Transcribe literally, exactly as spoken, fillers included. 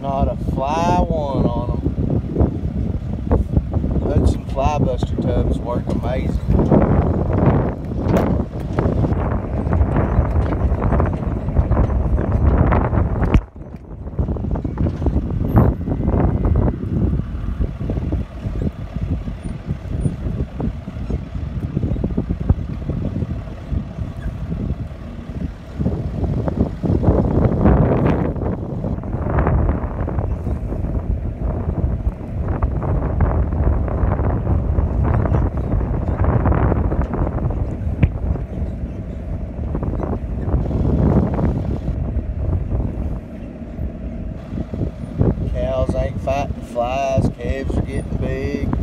Not a fly one on them. Hudson Flybuster tubs work amazing. Cows ain't fighting flies, calves are getting big.